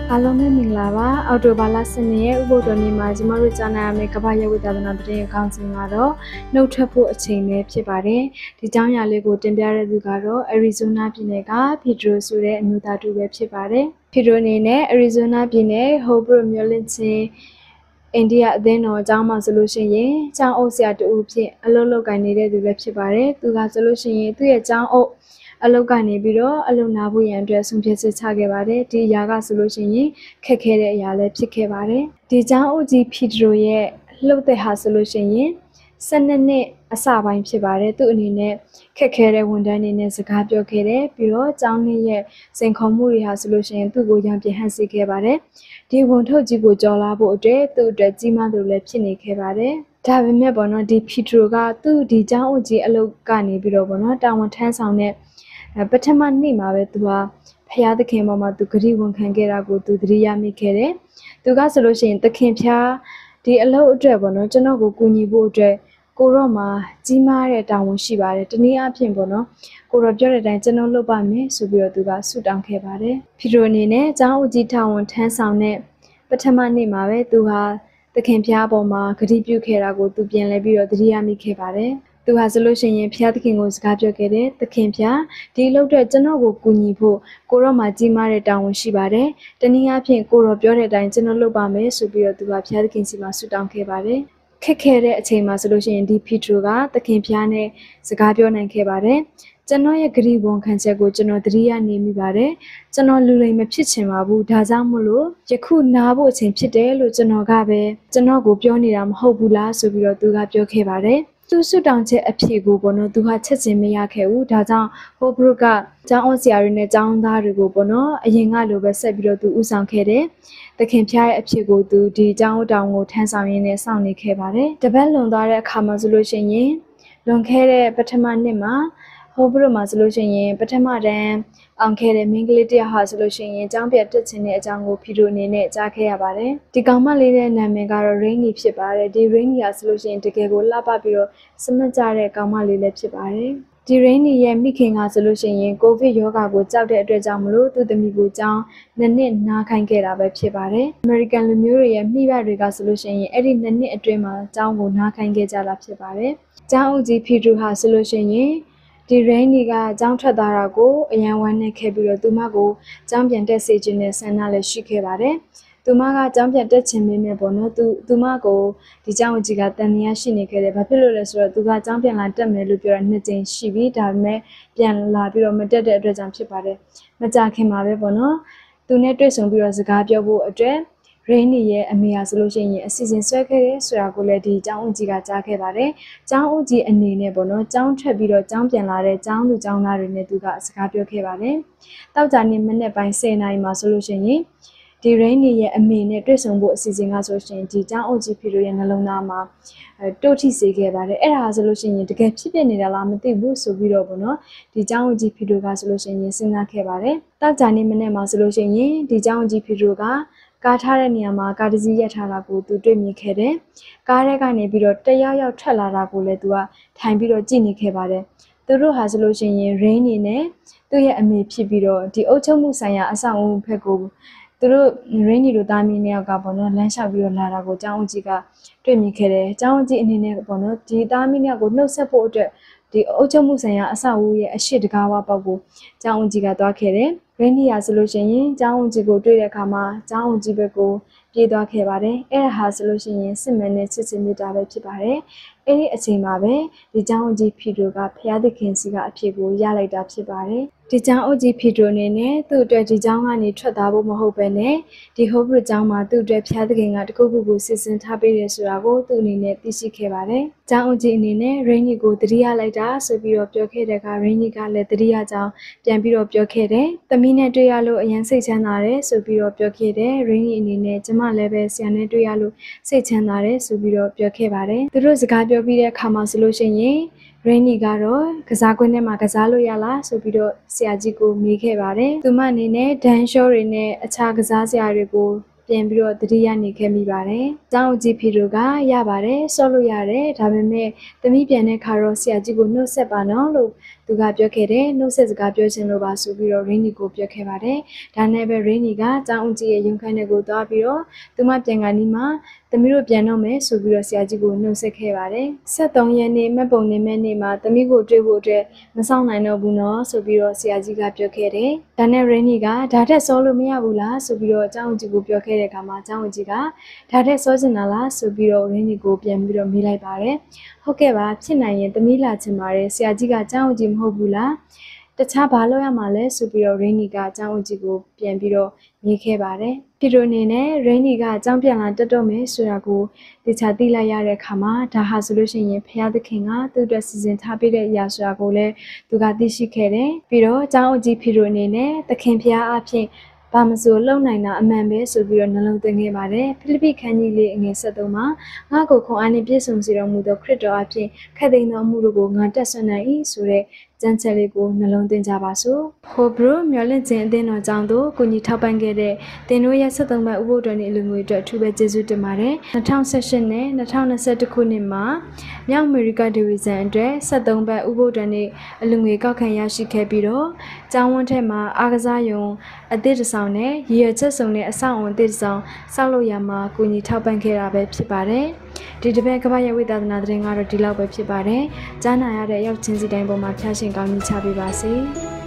အားလုံးပဲမင်္ဂလာပါအော်တိုဘာလ10ရက်ဥပုသ်တော်နေ့မှာကျမတို့ကြားနာရမယ့်ကပ္ပယဝိသဒနာသတင်းအကောင်းဆုံးကတော့နှုတ်ထွက်ဖို့အချိန်ပဲဖြစ်ပါတယ်ဒီကြောင်းရာလေးကိုတင်ပြရတဲ့သူကတော့အရီဇိုနာပြည်နယ်ကဖီဒရိုဆိုတဲ့အမျိုးသားတူပဲဖြစ်ပါတယ်ဖီဒရိုအနေနဲ့အရီဇိုနာပြည်နယ်ဟိုဘရိုမျိုးလင့်ချင်းအိန္ဒိယအသင်းတော်အကြောင်းမှဆိုလို့ရှိရင်ကျောင်းအုပ်ဆရာတူဖြင့်အလုပ်လုပ်ကိုင်နေတဲ့သူပဲဖြစ်ပါတယ်သူကဆိုလို့ရှိရင်သူ့ရဲ့ကျောင်းအုပ်အလုပ်ကနေပြီးတော့အလုပ်နာဖို့ရန်အတွက်ဆုံးဖြတ်ချက်ချခဲ့ပါတယ်ဒီအရာကဆိုလို့ရှိရင်ခက်ခဲတဲ့အရာလည်းဖြစ်ခဲ့ပါတယ်ဒီကျောင်းအုပ်ကြီးဖီဒရိုရဲ့လှုပ်တဲ့ဟာဆိုလို့ရှိရင်12နှစ်အစပိုင်းဖြစ်ပါတယ်သူအနေနဲ့ခက်ခဲတဲ့ဝန်ထမ်းတွေနဲ့စကားပြောခဲ့တယ်ပြီးတော့ကျောင်းလေးရဲ့စိန်ခေါ်မှုတွေဟာဆိုလို့ရှိရင်သူ့ကိုရံပြဟန်စေခဲ့ပါတယ်ဒီဝန်ထုတ်ကြီးကိုကြော်လာဖို့အတွက်သူ့အတွက်ကြီးမားသူလည်းဖြစ်နေခဲ့ပါတယ်ဒါပေမဲ့ပေါ့နော်ဒီဖီဒရိုကသူ့ဒီကျောင်းအုပ်ကြီးအလုပ်ကနေပြီးတော့ပေါ့နော်တာဝန်ထမ်းဆောင်တဲ့ပထမနေ့မှာပဲသူကဖျားသခင်ပေါ်မှာသူဂရုဝန်ခံခဲ့တာကိုသူသတိရမိခဲ့တယ်သူကဆိုလို့ရှိရင်သခင်ဖျားဒီအလုပ်အတွက်ပေါ့နော်ကျွန်တော်ကိုကူညီဖို့အတွက်ကိုရော့မှာကြီးမားတဲ့တာဝန်ရှိပါတယ်တနည်းအားဖြင့်ပေါ့နော်ကိုရော့ပြောတဲ့အတိုင်းကျွန်တော်လုပ်ပါမယ်ဆိုပြီးတော့သူကဆုတောင်းခဲ့ပါတယ်ဖီဒရိုအနေနဲ့ကျောင်းဦးကြီးတာဝန်ထမ်းဆောင်တဲ့ပထမနေ့မှာပဲသူဟာသခင်ဖျားပေါ်မှာဂရုပြုခဲ့တာကိုသူပြန်လဲပြီးတော့သတိရမိခဲ့ပါတယ်သူဟာဆိုလို့ရှိရင်ဖျားသခင်ကိုစကားပြောခဲ့တယ်သခင်ဖျားဒီလုပ်တဲ့ကျွန်တော်ကိုကူညီဖို့ကိုရော့မှာကြီးမားတဲ့တာဝန်ရှိပါတယ်တနည်းအားဖြင့်ကိုရော့ပြောတဲ့အတိုင်းကျွန်တော်လုပ်ပါမယ်ဆိုပြီးတော့သူကဖျားသခင်စီမှာဆုတောင်းခဲ့ပါတယ်ခက်ခဲတဲ့အချိန်မှာဆိုလို့ရှိရင်ဒီဖီဒရိုကသခင်ဖျားနဲ့စကားပြောနိုင်ခဲ့ပါတယ်ကျွန်တော်ရဲ့ဂရုဝန်ခံချက်ကိုကျွန်တော်သတိရနေမိပါတယ်ကျွန်တော်လူလိမ်မဖြစ်ချင်ပါဘူးဒါကြောင့်မို့လို့ယခုနားဖို့အချိန်ဖြစ်တယ်လို့ကျွန်တော်ကပဲကျွန်တော်ကိုပြောနေတာမဟုတ်ဘူးလားဆိုပြီးတော့သူကပြောခဲ့ပါတယ်သူဆွတောင်းချက်အဖြေကိုပေါ့နော်သူကချက်ချင်းမရခဲ့ဘူးဒါကြောင့်ဟိုဘရုကကျောင်းအောင်ဆရာတွေနဲ့ကျောင်းသားတွေကိုပေါ့နော်အရင်ကလိုပဲဆက်ပြီးတော့သူဥဆောင်ခဲ့တယ်သခင်ဖျားရဲ့အဖြစ်ကိုသူဒီကျောင်းတောင်ကိုထမ်းဆောင်ရင်းနဲ့စောင့်နေခဲ့ပါတယ်တပတ်လွန်သွားတဲ့အခါမှာဆိုလို့ရှိရင်လွန်ခဲ့တဲ့ပထမနှစ်မှာဟိုဘရုမှာဆိုလို့ရှိရင်ပထမတန်းအောင်ခဲ့တဲ့မင်းကလေးတယောက်ဟာဆိုလို့ရှိရင်ကျောင်းပြတ်တက်ချင်တဲ့အကြောင်းကိုဖီဒရိုအနေနဲ့ကြားခဲ့ရပါတယ်ဒီကောင်မလေးရဲ့နာမည်ကတော့ Rainy ဖြစ်ပါတယ်ဒီ Rainy ကဆိုလို့ရှိရင်တကယ်ကိုလှပပြီးတော့စမတ်ကြတဲ့ကောင်မလေးလည်းဖြစ်ပါတယ်ဒီ Rainy ရဲ့မိခင်ကဆိုလို့ရှိရင်ကိုဗစ်ရောဂါကိုကြောက်တဲ့အတွက်ကြောင့်မလို့သူ့သမီးကိုကျောင်းနှစ်နားခိုင်းခဲ့တာပဲဖြစ်ပါတယ် American လူမျိုးတွေရဲ့မိဘတွေကဆိုလို့ရှိရင်အဲ့ဒီနှစ်အတွင်းမှာကျောင်းကိုနားခိုင်းခဲ့ကြတာဖြစ်ပါတယ်ကျောင်းဦးကြီးဖီဒရိုဟာဆိုလို့ရှိရင်ဒီ Rainy ကကျောင်းထွက်သွားတာကိုအရန်ဝမ်းနဲ့ခဲ့ပြီးတော့သူမကိုကျောင်းပြန်တက်စေခြင်းနဲ့ဆန္ဒလည်းရှိခဲ့ပါတယ်။သူမကကျောင်းပြန်တက်ခြင်းမင်းနဲ့ပေါ့နော်သူမကိုဒီကျောင်းကြီးကတန်မြာရှိနေခဲ့တယ်။ဘာဖြစ်လို့လဲဆိုတော့သူကကျောင်းပြန်လာတက်မယ်လို့ပြောတာနှစ်ကြိမ်ရှိပြီဒါပေမဲ့ပြန်လာပြီးတော့မတက်တဲ့အတွက်ကြောင့်ဖြစ်ပါတယ်။မကြခင်မှာပဲပေါ့နော်။သူနဲ့တွေ့ဆုံပြီးတော့စကားပြောဖို့အတွက်Rainy ရဲ့အမေဟာဆိုလို့ရှိရင်အစီအစဉ်ဆွဲခဲ့တယ်ဆိုတာကိုလည်းဒီကျောင်းဦးကြီးကကြားခဲ့ပါတယ်။ကျောင်းဦးကြီးအနေနဲ့ပေါ့နော်ကျောင်းထွက်ပြီးတော့ကျောင်းပြန်လာတဲ့ကျောင်းသူကျောင်းသားတွေနဲ့သူကစကားပြောခဲ့ပါတယ်။တောက်ကြနေ့မနေ့ပိုင်း10နာရီမှာဆိုလို့ရှိရင်ဒီ Rainy ရဲ့အမေနဲ့တွေ့ဆုံဖို့အစီအစဉ်ကဆိုရှင်ဒီကျောင်းဦးကြီးဖီဒရိုရဲ့နှလုံးသားမှာတိုးထိစေခဲ့ပါတယ်။အဲ့ဒါဆိုလို့ရှိရင်တကယ်ဖြစ်ဖြစ်နေတာလားမသိဘူးဆိုပြီးတော့ပေါ့နော်ဒီကျောင်းဦးကြီးဖီဒရိုကဆိုလို့ရှိရင်စဉ်းစားခဲ့ပါတယ်။တောက်ကြနေ့မနေ့မှာဆိုလို့ရှိရင်ဒီကျောင်းဦးကြီးဖီဒရိုကကားထားတဲ့နေရာမှာကားတစ်စီးရပ်ထားတာကိုသူတွေ့မြင်ခဲ့တယ်။ကားထဲကနေပြီးတော့တယောက်ထွက်လာတာကိုလည်းသူကထိုင်ပြီးတော့ကြည့်နေခဲ့ပါတယ်။သူတို့ဟာဆိုလို့ရှိရင် Rainy နဲ့သူ့ရဲ့အမေဖြစ်ပြီးတော့ဒီအုပ်ချုပ်မှုဆိုင်ရာအဆောင်အဦဘက်ကိုသူတို့ Rainy တို့သားမီးနှစ်ယောက်ကပေါ့နော်လမ်းလျှောက်ပြီးတော့လာတာကိုကျောင်းဦးကြီးကတွေ့မြင်ခဲ့တယ်။ကျောင်းဦးကြီးအနေနဲ့ပေါ့နော်ဒီသားမီးနှစ်ယောက်ကိုနှုတ်ဆက်ဖို့အတွက်ဒီအုပ်ချုပ်မှုဆိုင်ရာအဆောက်အဦရဲ့အရှိတကားဝပေါက်ကိုကျောင်းဦးကြီးကသွားခဲ့တယ်။ Rainy ရဆိုလို့ရှိရင်ကျောင်းဦးကြီးကိုတွေ့တဲ့အခါမှာကျောင်းဦးကြီးဘက်ကိုပြေးသွားခဲ့ပါတယ်။အဲ့ဒါဟာဆိုလို့ရှိရင်စစ်မှန်တဲ့ချစ်ချင်းမေတ္တာပဲဖြစ်ပါတယ်။အဲ့ဒီအချိန်မှာပဲဒီကျောင်းဦးကြီးဖီဒရိုကဖျားသခင်စီကအဖြစ်ကိုရလိုက်တာဖြစ်ပါတယ်။ဒီကျောင်းဦးကြီးဖီဒရိုအနေနဲ့သူ့အတွက်ဒီကျောင်းကနေထွက်သွားဖို့မဟုတ်ပဲနဲ့ဒီဟိုဘရုကျောင်းမှာသူ့အတွက်ဖျားသခင်ကတခုခုကိုစီစဉ်ထားပေးတယ်ဆိုတာကိုသူ့အနေနဲ့သိရှိခဲ့ပါတယ်။ကျောင်းဦးကြီးအနေနဲ့ Rainy ကိုသတိရလိုက်တာဆိုပြီးတော့ပြောခဲ့တဲ့က Rainy ကလည်းသတိရကြောင်းပြန်ပြီးတော့ပြောခဲ့တယ်။သမီးနဲ့တွေ့ရလို့အရင်စိတ်ချမ်းသာတယ်ဆိုပြီးတော့ပြောခဲ့တယ်။ Rainy အနေနဲ့ကျမလည်းပဲဆရာနဲ့တွေ့ရလို့စိတ်ချမ်းသာတယ်ဆိုပြီးတော့ပြောခဲ့ပါတယ်။သူတို့စကားပြောပြီးတဲ့အခါမှာဆိုလို့ရှိရင်Rainy ကတော့ကစားကွင်းထဲမှာကစားလို့ရလားဆိုပြီးတော့ဆရာကြီးကိုမေးခဲ့ပါတယ်။သူမအနေနဲ့ဒန်ရှော့တွေနဲ့အခြားကစားစရာတွေကိုပြန်ပြီးတော့တတိယနေခဲ့မိပါတယ်။ကျောင်းဦးကြီးဖီဒရိုကရပါတယ်ဆော့လို့ရတယ်ဒါပေမဲ့သမီးပြန်တဲ့ခါတော့ဆရာကြီးကိုနှုတ်ဆက်ပါနော်လို့သူသူကပြောခဲ့တယ်နှုတ်ဆက်စကားပြောချင်လို့ပါဆိုပြီးတော့ Rainy ကိုပြောခဲ့ပါတယ်ဒါနဲ့ပဲ Rainy ကကျောင်းဦးကြီးရဲ့ရုံခန်းထဲကိုသွားပြီးတော့သူမပြန်ကနီးမှာသမီးတို့ပြန်တော့မယ်ဆိုပြီးတော့ဆရာကြီးကိုနှုတ်ဆက်ခဲ့ပါတယ်73ရက်နေ့မှတ်ပုံနေမဲ့နေ့မှာသမီးကိုတွေ့ဖို့အတွက်မဆောင်နိုင်တော့ဘူးနော်ဆိုပြီးတော့ဆရာကြီးကပြောခဲ့တယ်ဒါနဲ့ Rainy ကဒါထက်စောလို့မရဘူးလားဆိုပြီးတော့ကျောင်းဦးကြီးကိုပြောခဲ့တဲ့အခါမှာကျောင်းဦးကြီးကဒါထက်စောချင်တာလားဆိုပြီးတော့ Rainy ကိုပြန်ပြီးတော့မေးလိုက်ပါတယ်ဟုတ်ကဲ့ပါဖြစ်နိုင်ရင်သမီးလာချင်ပါတယ်ဆရာကြီးကကျောင်းဦးကြီးမဟုတ်ဘူးလားတခြားဘာလုပ်ရမှာလဲဆိုပြီးတော့ Rainy ကကျောင်းဦးကြီးကိုပြန်ပြီးတော့မေးခဲ့ပါတယ်ဖြစ်လို့အနေနဲ့ Rainy ကကျောင်းပြန်လာတက်တော့မယ်ဆိုတာကိုတခြားသိလိုက်ရတဲ့အခါမှာဒါဟာဆိုလို့ရှိရင်ဖခင်သခင်ကသူ့အတွက်စီစဉ်ထားပေးတဲ့အရာဆိုတာကိုလည်းသူကသိရှိခဲ့တယ်ပြီးတော့ကျောင်းဦးကြီးဖြစ်လို့အနေနဲ့သခင်ဖခင်အဖြစ်ဘာမဆိုလုံနိုင်တာအမှန်ပဲဆိုပြီးတော့နှလုံးသွင်းခဲ့ပါတယ်ဖိလိပ္ပိခန်းကြီးလေးအငယ်73မှာငါ့ကိုခွန်အားနှင့်ပြည့်စုံစေတော်မူသောခရစ်တော်အဖြစ်ခက်သိမ်းသောအမှုတို့ကိုငါတက်ဆွနိုင်၏ဆိုတဲ့ကျမ်းချက်လေးကိုနှလုံးသွင်းကြပါစို့ဟိုဘရိုမျော်လင့်ခြင်းအသင်းတော်ကြောင့်တို့ကိုကြီးထောက်ပံ့ခဲ့တဲ့တင်တို့ရဲ့73ဘတ်ဥပုသ်တော်နေ့အလူငွေအတွက်အထူးပဲကျေးဇူးတင်ပါတယ်2018နဲ့2021ခုနှစ်မှာမြောက်အမေရိကဒေသအတွက်73ဘတ်ဥပုသ်တော်နေ့အလူငွေကောက်ခံရရှိခဲ့ပြီးတော့ကျောင်းဝန်းထဲမှာအားကစားရုံအသစ်တစ်ဆောင်နဲ့ရည်ရွယ်ချက်စုံနဲ့အဆောက်အုံအသစ်တစ်ဆောင်ဆောက်လုပ်ရမှာကိုကြီးထောက်ပံ့ခဲ့တာပဲဖြစ်ပါတယ်ဒီတစ်ပတ်ကမ္ဘာ့ရဲ့ဝိသဒနာသတင်းကတော့ဒီလောက်ပဲဖြစ်ပါတယ်ကြားနာရတဲ့ရောက်ချင်းစီတိုင်းပေါ်မှာဖျားရှင်ကောင်းကြီးချပေးပါစေ